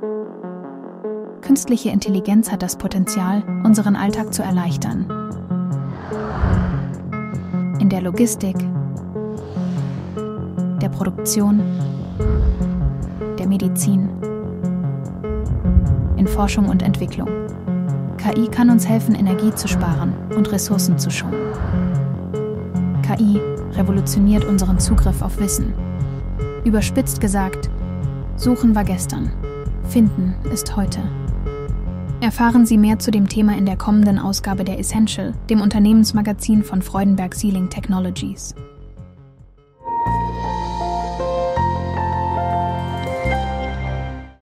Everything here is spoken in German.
Künstliche Intelligenz hat das Potenzial, unseren Alltag zu erleichtern. In der Logistik, der Produktion, der Medizin, in Forschung und Entwicklung. KI kann uns helfen, Energie zu sparen und Ressourcen zu schonen. KI revolutioniert unseren Zugriff auf Wissen. Überspitzt gesagt, Suchen war gestern, Finden ist heute. Erfahren Sie mehr zu dem Thema in der kommenden Ausgabe der Essential, dem Unternehmensmagazin von Freudenberg Sealing Technologies.